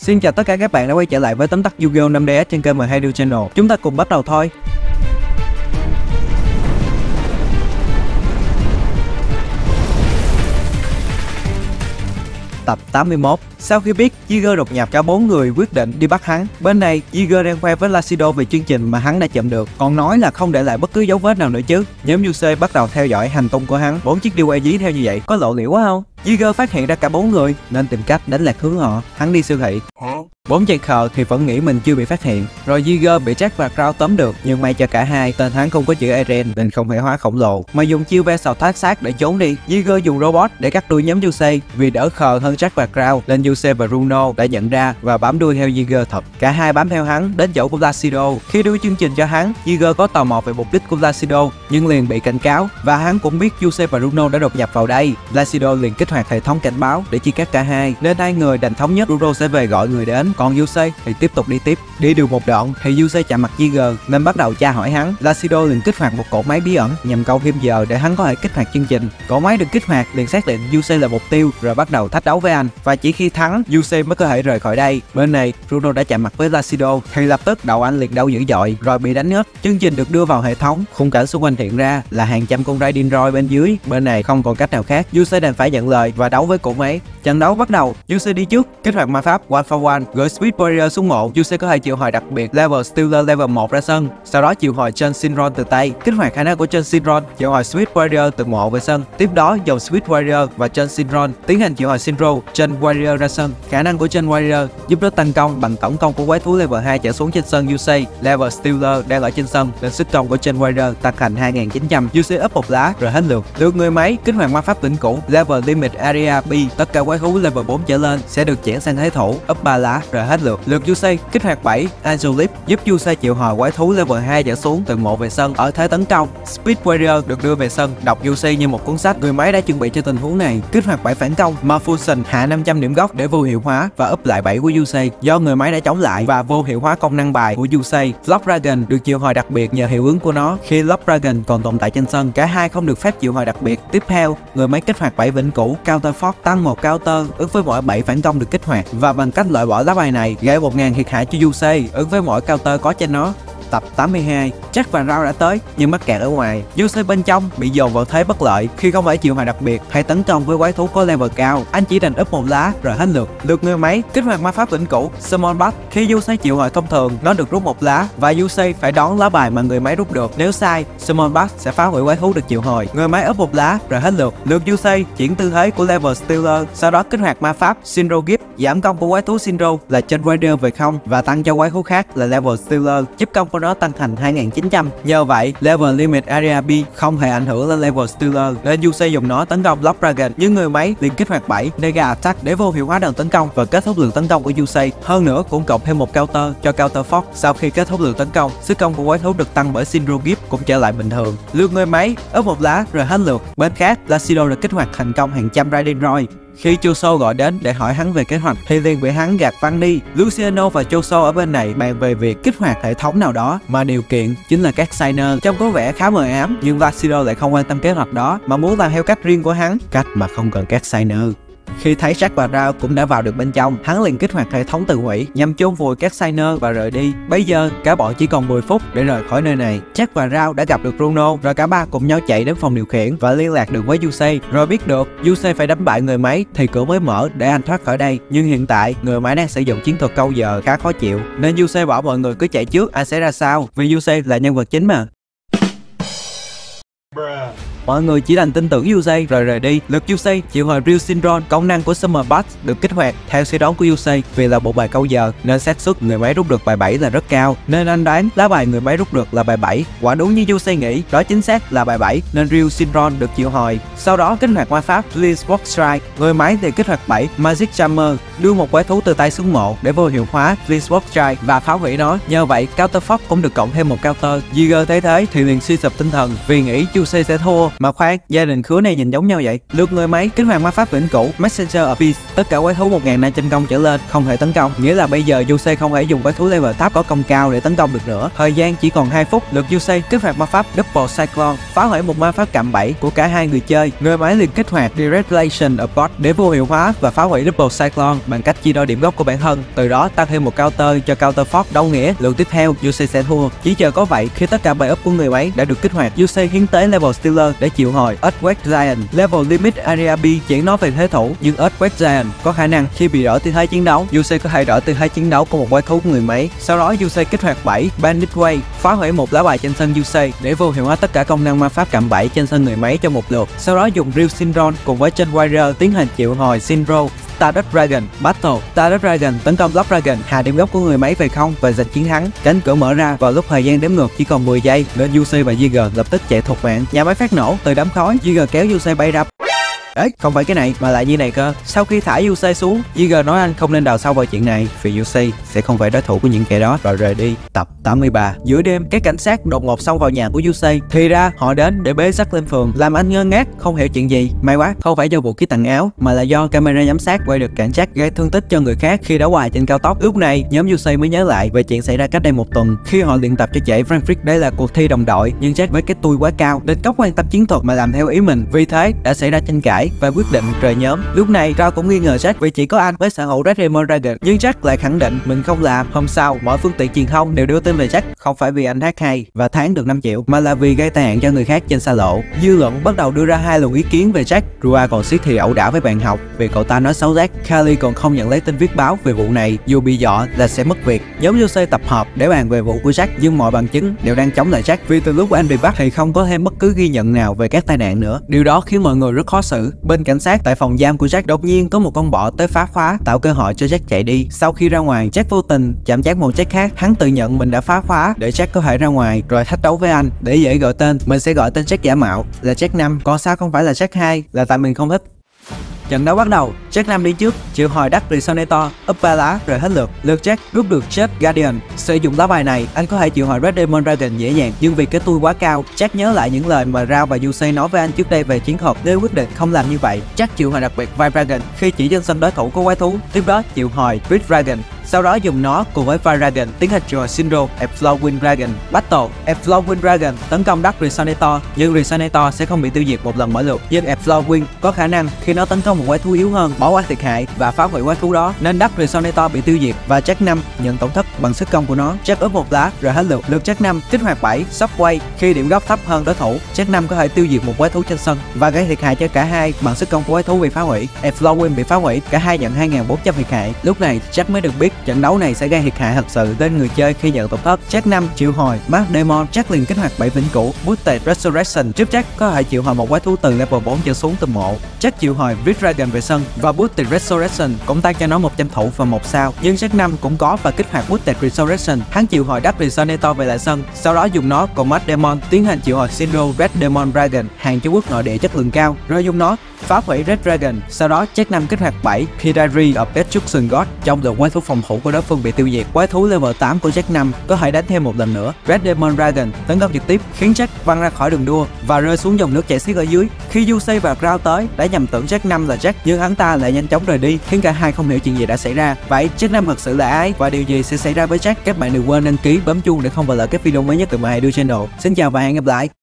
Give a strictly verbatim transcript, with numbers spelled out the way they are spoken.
Xin chào tất cả các bạn đã quay trở lại với tóm tắt Yu-Gi-Oh! năm D S trên kênh em hai Deal Channel. Chúng ta cùng bắt đầu thôi. Tập tám mươi mốt. Sau khi biết Jiger đột nhập, cả bốn người quyết định đi bắt hắn. Bên này Jiger đang khoe với Lacido về chương trình mà hắn đã chậm được, còn nói là không để lại bất cứ dấu vết nào nữa chứ. Nhóm Yusei bắt đầu theo dõi hành tung của hắn. Bốn chiếc điêu dí theo như vậy có lộ liễu quá không? Jiger phát hiện ra cả bốn người nên tìm cách đánh lạc hướng họ. Hắn đi siêu thị. Bốn chàng khờ thì vẫn nghĩ mình chưa bị phát hiện. Rồi Jiger bị Jack và Crow tóm được, nhưng may cho cả hai, tên hắn không có chữ Eren nên không thể hóa khổng lồ, mà dùng chiêu ve sào thác xác để trốn đi. Jiger dùng robot để cắt đuôi nhóm Yusei. Vì đỡ khờ hơn Jack và Crow nên Yusei và Runo đã nhận ra và bám đuôi theo Jiger thật. Cả hai bám theo hắn đến chỗ của Lacido. Khi đưa chương trình cho hắn, Jiger có tò mò về mục đích của Lacido nhưng liền bị cảnh cáo, và hắn cũng biết Yusei và Runo đã đột nhập vào đây. Lacido liền kích hoạt hệ thống cảnh báo để chia cắt cả hai, nên hai người đành thống nhất Runo sẽ về gọi người đến, còn Yusei thì tiếp tục đi tiếp. Đi được một đoạn thì Yusei chạm mặt Jiger nên bắt đầu tra hỏi hắn. Lacido liền kích hoạt một cỗ máy bí ẩn nhằm câu thêm giờ để hắn có thể kích hoạt chương trình. Cỗ máy được kích hoạt liền xác định Yusei là mục tiêu rồi bắt đầu thách đấu với anh, và chỉ khi thắng Yusei mới có thể rời khỏi đây. Bên này Runo đã chạm mặt với Lacido thì lập tức đầu anh liền đau dữ dội rồi bị đánh ngất. Chương trình được đưa vào hệ thống, khung cảnh xung quanh hiện ra là hàng trăm con ray Dendroid bên dưới. Bên này không còn cách nào khác, Yusei đành phải nhận lời và đấu với cỗ máy. Trận đấu bắt đầu, Yusei đi trước, kích hoạt ma pháp One for One, gửi Speed Warrior xuống mộ. Yusei có thể triệu hồi đặc biệt Level Stealer level một ra sân, sau đó triệu hồi Chen Shinron từ tay, kích hoạt khả năng của Chen Shinron, triệu hồi Speed Warrior từ mộ về sân. Tiếp đó dùng Speed Warrior và Chen Shinron tiến hành triệu hồi Shinro, Chen Warrior ra sân. Khả năng của Chen Warrior giúp nó tăng công bằng tổng công của quái thú level hai trở xuống trên sân Yusei. Level Stealer đang ở trên sân nên sức công của Chen Warrior tăng thành hai nghìn chín trăm. Yusei up một lá rồi hết lượt. Lượt người máy kích hoạt ma pháp vĩnh cửu Level Limit Area B, tất cả quái thú level bốn trở lên sẽ được chuyển sang thế thủ, up ba lá rồi hết lượt. Lượt Yusei kích hoạt bảy Angelip giúp Yusei triệu hồi quái thú level hai trở xuống từ mộ về sân ở thế tấn công. Speed Warrior được đưa về sân, đọc Yusei như một cuốn sách. Người máy đã chuẩn bị cho tình huống này, kích hoạt bảy phản công Malfunction hạ năm trăm điểm gốc để vô hiệu hóa và up lại bảy của Yusei do người máy đã chống lại, và vô hiệu hóa công năng bài của Yusei. Lock Dragon được triệu hồi đặc biệt nhờ hiệu ứng của nó khi Lock Dragon còn tồn tại trên sân. Cả hai không được phép triệu hồi đặc biệt. Tiếp theo, người máy kích hoạt bảy vĩnh cửu Counter Force, tăng một counter ứng với mỗi bảy phản công được kích hoạt, và bằng cách loại bỏ lá bài này gây một nghìn thiệt hại cho Yusei ứng với mỗi counter có trên nó. Tập tám mươi hai. Jack và Rao đã tới nhưng mắc kẹt ở ngoài. Yusei bên trong bị dồn vào thế bất lợi khi không phải triệu hồi đặc biệt hay tấn công với quái thú có level cao. Anh chỉ đành up một lá rồi hết lượt. Lượt người máy kích hoạt ma pháp vĩnh cửu Summon Back. Khi Yusei triệu hồi thông thường, nó được rút một lá và Yusei phải đoán lá bài mà người máy rút được. Nếu sai, Summon Back sẽ phá hủy quái thú được triệu hồi. Người máy up một lá rồi hết lượt. Lượt Yusei chuyển tư thế của Level Stealer, sau đó kích hoạt ma pháp Shinro Gift, giảm công của quái thú Shinro là Chen Warrior về không và tăng cho quái thú khác là Level Stealer, giúp công của nó tăng thành hai nghìn chín trăm. Nhờ vậy, Level Limit Area B không hề ảnh hưởng lên Level Stealer nên Yusei dùng nó tấn công Lock Dragon, nhưng người máy liền kích hoạt bảy Nega Attack để vô hiệu hóa đòn tấn công và kết thúc lượt tấn công của Yusei. Hơn nữa cũng cộng thêm một counter cho Counter Force. Sau khi kết thúc lượt tấn công, sức công của quái thú được tăng bởi Shinro Gift cũng trở lại bình thường. Lượt người máy up một lá rồi hết lượt. Bên khác, Lacido đã kích hoạt thành công hàng trăm Raiden Roy. Khi Choso gọi đến để hỏi hắn về kế hoạch thì liền bị hắn gạt văng đi. Luciano và Choso ở bên này bàn về việc kích hoạt hệ thống nào đó mà điều kiện chính là các signer. Trông có vẻ khá mờ ám, nhưng Lacido lại không quan tâm kế hoạch đó mà muốn làm theo cách riêng của hắn, cách mà không cần các signer. Khi thấy Jack và Rao cũng đã vào được bên trong, hắn liền kích hoạt hệ thống tự hủy nhằm chôn vùi các signer và rời đi. Bây giờ cả bọn chỉ còn mười phút để rời khỏi nơi này. Jack và Rao đã gặp được Bruno, rồi cả ba cùng nhau chạy đến phòng điều khiển và liên lạc được với Yusei. Rồi biết được Yusei phải đánh bại người máy thì cửa mới mở để anh thoát khỏi đây. Nhưng hiện tại người máy đang sử dụng chiến thuật câu giờ khá khó chịu, nên Yusei bảo mọi người cứ chạy trước, anh sẽ ra sau, vì Yusei là nhân vật chính mà. Mọi người chỉ đành tin tưởng Yusei rồi rời đi. Lượt Yusei triệu hồi Real Shinron, công năng của Summer Bass được kích hoạt. Theo suy đoán của Yusei, vì là bộ bài câu giờ nên xác suất người máy rút được bài bảy là rất cao, nên anh đoán lá bài người máy rút được là bài bảy. Quả đúng như Yusei nghĩ, đó chính xác là bài bảy nên Real Shinron được triệu hồi. Sau đó kích hoạt ma pháp Please Walk Strike. Người máy thì kích hoạt bảy Magic Charmer, đưa một quái thú từ tay xuống mộ để vô hiệu hóa Please Walk Strike và phá hủy nó. Nhờ vậy Counter Force cũng được cộng thêm một counter. Jiger thấy thế thì liền suy sụp tinh thần vì nghĩ Yusei sẽ thua, Mà khoan, gia đình khứa này nhìn giống nhau vậy. Lượt người máy kích hoạt ma pháp vĩnh cửu Messenger Abyss, tất cả quái thú một nghìn năm trăm công trở lên không thể tấn công, nghĩa là bây giờ Yusei không thể dùng quái thú level thấp có công cao để tấn công được nữa. Thời gian chỉ còn hai phút. Lượt Yusei kích hoạt ma pháp Double Cyclone, phá hủy một ma pháp cạm bẫy của cả hai người chơi. Người máy liền kích hoạt Deregulation of God để vô hiệu hóa và phá hủy Double Cyclone bằng cách chia đôi điểm gốc của bản thân, từ đó tăng thêm một counter cho counter force, đâu nghĩa lượt tiếp theo Yusei sẽ thua. Chỉ chờ có vậy, khi tất cả bài up của người máy đã được kích hoạt, Yusei hiến tế level Stealer để chịu hồi Earthquake Giant. Level Limit Area B chỉ nói về thế thủ, nhưng Earthquake Giant có khả năng khi bị đỡ tư thế chiến đấu, Yusei có thể đỡ tư thế chiến đấu của một quái thú của người máy. Sau đó Yusei kích hoạt bảy Bandit Way, phá hủy một lá bài trên sân Yusei để vô hiệu hóa tất cả công năng ma pháp cạm bẫy trên sân người máy trong một lượt. Sau đó dùng Real Syndrome cùng với Chain Warrior tiến hành triệu hồi Synchro. Stardust Dragon Battle. Stardust Dragon tấn công Block Dragon, hạ điểm gốc của người máy về không và giành chiến thắng. Cánh cửa mở ra vào lúc thời gian đếm ngược chỉ còn mười giây, nên Yusei và Jiger lập tức chạy thục mạng. Nhà máy phát nổ, từ đám khói, Jiger kéo Yusei bay ra. Ê, không phải cái này mà lại như này cơ. Sau khi thả Yusei xuống, Jiger nói anh không nên đào sâu vào chuyện này vì Yusei sẽ không phải đối thủ của những kẻ đó, rồi rời đi. Tập tám mươi ba. Giữa đêm, các cảnh sát đột ngột xông vào nhà của Yusei. Thì ra họ đến để bế Jack lên phường, làm anh ngơ ngác không hiểu chuyện gì. May quá không phải do vụ ký tặng áo mà là do camera giám sát quay được cảnh Jack gây thương tích cho người khác khi đá hoài trên cao tốc. Lúc này nhóm Yusei mới nhớ lại về chuyện xảy ra cách đây một tuần khi họ luyện tập cho chạy Grand Prix. Đây là cuộc thi đồng đội, nhưng Jack với cái tôi quá cao nên cốc quan tâm chiến thuật mà làm theo ý mình, vì thế đã xảy ra tranh cãi và quyết định rời nhóm. Lúc này Rao cũng nghi ngờ Jack vì chỉ có anh mới sở hữu Red Demon Dragon, nhưng Jack lại khẳng định mình không làm. Hôm sau, mọi phương tiện truyền thông đều đưa tin về Jack không phải vì anh hát hay và tháng được năm triệu, mà là vì gây tai nạn cho người khác trên xa lộ. Dư luận bắt đầu đưa ra hai luồng ý kiến về Jack. Rua còn siết thì ẩu đả với bạn học vì cậu ta nói xấu Jack. Kali còn không nhận lấy tin viết báo về vụ này, dù bị dọa là sẽ mất việc. Nhóm Yusei tập hợp để bàn về vụ của Jack, nhưng mọi bằng chứng đều đang chống lại Jack vì từ lúc anh bị bắt thì không có thêm bất cứ ghi nhận nào về các tai nạn nữa. Điều đó khiến mọi người rất khó xử. Bên cảnh sát tại phòng giam của Jack, đột nhiên có một con bọ tới phá khóa, tạo cơ hội cho Jack chạy đi. Sau khi ra ngoài, Jack vô tình chạm trán một Jack khác. Hắn tự nhận mình đã phá khóa để Jack có thể ra ngoài rồi thách đấu với anh. Để dễ gọi tên, mình sẽ gọi tên Jack giả mạo là Jack năm, còn sao không phải là Jack hai, là tại mình không thích. Trận đấu bắt đầu, Jack năm đi trước, triệu hồi đắc Resonator, up ba lá rồi hết lượt. Lượt Jack rút được Jet Guardian. Sử dụng lá bài này, anh có thể triệu hồi Red Demon Dragon dễ dàng, nhưng vì cái tôi quá cao, Jack nhớ lại những lời mà Rao và Yusei nói với anh trước đây về chiến thuật nên quyết định không làm như vậy. Jack triệu hồi đặc biệt Vibe Dragon khi chỉ trên sân đối thủ có quái thú, tiếp đó triệu hồi Beast Dragon. Sau đó dùng nó cùng với Fire Dragon tiến hành triệu hồi Synchro Flow Wind Dragon. Battle. Flow Wind Dragon tấn công đắc Resonator, nhưng Resonator sẽ không bị tiêu diệt một lần mỗi lượt. Nhưng Flow Wind có khả năng khi nó tấn công một quái thú yếu hơn, bỏ qua thiệt hại và phá hủy quái thú đó, nên đắc Resonator bị tiêu diệt và Jack năm nhận tổn thất bằng sức công của nó. Jack úp một lá rồi hết lượt. Lượt Jack năm kích hoạt bảy Shockwave, khi điểm góc thấp hơn đối thủ, Jack năm có thể tiêu diệt một quái thú trên sân và gây thiệt hại cho cả hai bằng sức công của quái thú bị phá hủy. Flow Wind bị phá hủy, cả hai nhận hai nghìn bốn trăm thiệt hại. Lúc này Jack mới được biết trận đấu này sẽ gây thiệt hại thật sự đến người chơi khi nhận tổn thất. Jack năm triệu hồi Mass Demon, Jack liền kích hoạt bảy vĩnh cửu Boosted Resurrection, giúp Jack có thể triệu hồi một quái thú từ level bốn trở xuống từ mộ. Jack triệu hồi Beast Dragon về sân và Boosted Resurrection cũng tăng cho nó một trăm thủ và một sao. Nhưng Jack năm cũng có và kích hoạt Boosted Resurrection, hắn triệu hồi đắc Resonator về lại sân, sau đó dùng nó cùng Mass Demon tiến hành triệu hồi Synchro Red Demon Dragon, hàng Trung Quốc nội địa chất lượng cao, rồi dùng nó phá hủy Red Dragon. Sau đó Jack năm kích hoạt bảy Kirari of Destruction God, trong lượt quái thú phòng thủ của đối phương bị tiêu diệt. Quái thú level tám của Jack năm có thể đánh thêm một lần nữa. Red Demon Dragon tấn công trực tiếp khiến Jack văng ra khỏi đường đua và rơi xuống dòng nước chảy xiết ở dưới. Khi Yusei và Rao tới đã nhầm tưởng Jack năm là Jack, nhưng hắn ta lại nhanh chóng rời đi, khiến cả hai không hiểu chuyện gì đã xảy ra. Vậy Jack năm thật sự là ai và điều gì sẽ xảy ra với Jack? Các bạn đừng quên đăng ký, bấm chuông để không bỏ lỡ các video mới nhất từ My Idol Channel. Xin chào và hẹn gặp lại.